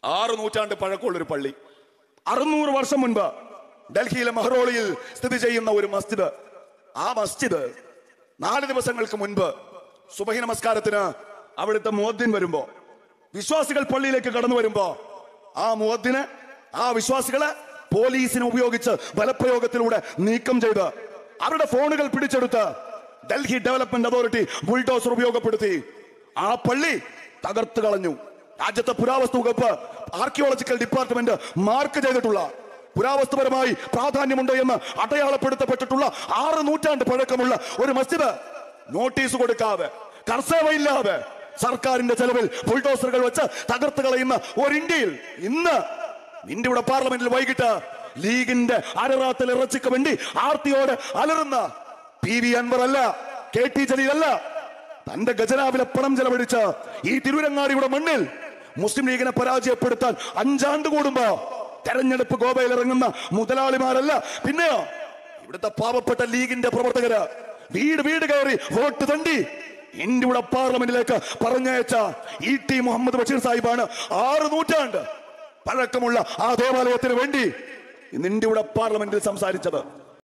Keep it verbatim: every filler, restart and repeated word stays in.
ആറ് നൂറ്റാണ്ട് പഴക്കമുള്ളൊരു പള്ളി. അറുന്നൂറ് വർഷം മുൻപ് ഡൽഹിയിലെ മെഹ്റോളിയിൽ സ്ഥിതി ചെയ്യുന്ന ഒരു മസ്ജിദ്. ആ മസ്ജിദ് നാല് ദിവസങ്ങൾക്ക് മുൻപ് സുബഹി നമസ്കാരത്തിന് അവിടുത്തെ മുഅദ്ദിൻ വരുമ്പോ, വിശ്വാസികൾ പള്ളിയിലേക്ക് കടന്നു വരുമ്പോ, ആ മുഅദ്ദിനെ, ആ വിശ്വാസികളെ പോലീസിനെ ഉപയോഗിച്ച് ബലപ്രയോഗത്തിലൂടെ നീക്കം ചെയ്ത് അവരുടെ ഫോണുകൾ പിടിച്ചെടുത്ത് ഡൽഹി ഡെവലപ്മെന്റ് അതോറിറ്റി ബുൾഡോസർ ഉപയോഗപ്പെടുത്തി ആ പള്ളി തകർത്ത് കളഞ്ഞു. രാജ്യത്തെ പുരാവസ്തു വകുപ്പ് ആർക്കിയോളജിക്കൽ ഡിപ്പാർട്ട്മെന്റ് മാർക്ക് ചെയ്തിട്ടുള്ള, പുരാവസ്തുപരമായി പ്രാധാന്യമുണ്ട് എന്ന് അടയാളപ്പെടുത്തപ്പെട്ടിട്ടുള്ള ആറ് നൂറ്റാണ്ട് പഴക്കമുള്ള ഒരു മസ്ജിദ് നോട്ടീസ് കൊടുക്കാതെ, കർസേവയില്ലാതെ സർക്കാരിന്റെ ചെലവിൽ ബുൾഡോസറുകൾ വെച്ച് തകർത്ത് കളയുന്ന ഒരു ഇന്ത്യയിൽ ഇന്ന് നിന്റെ ഇവിടെ പാർലമെന്റിൽ വൈകിട്ട് ലീഗിന്റെ അരറാത്തിൽ ഇറച്ചിക്ക് വേണ്ടി ആർത്തിയോടെ അലറുന്ന പി വി അൻവർ അല്ല, കെ ടി ജലീലല്ല, തന്റെ ഖജനാവിലെ പണം ചെലവഴിച്ച് ഈ തിരുവരങ്ങാടിയുടെ മണ്ണിൽ മുസ്ലിം ലീഗിനെ പരാജയപ്പെടുത്താൻ അഞ്ചാണ്ട് കൂടുമ്പോ തെരഞ്ഞെടുപ്പ് ഗോവയിൽ ഇറങ്ങുന്ന മുതലാളിമാരല്ല, പിന്നെയോ ഇവിടുത്തെ പാവപ്പെട്ട ലീഗിന്റെ പ്രവർത്തകര് വീട് വീട് കയറി വോട്ട് തണ്ടി ഇന്ത്യയുടെ പാർലമെന്റിലേക്ക് പറഞ്ഞയച്ച ഇ ടി മുഹമ്മദ് ബഷീർ സാഹിബാണ് ആറ് നൂറ്റാണ്ട് പഴക്കമുള്ള ആ ദേവാലയത്തിന് വേണ്ടി ഇന്ന് ഇന്ത്യയുടെ പാർലമെന്റിൽ സംസാരിച്ചത്.